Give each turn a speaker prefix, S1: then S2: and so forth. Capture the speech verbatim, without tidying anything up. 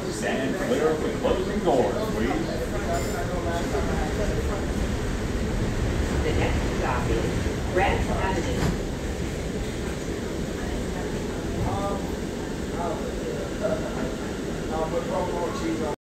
S1: Stand clear of the closing doors, please.
S2: The next stop is Grant Avenue.
S3: Um, I'll put provolone cheese on.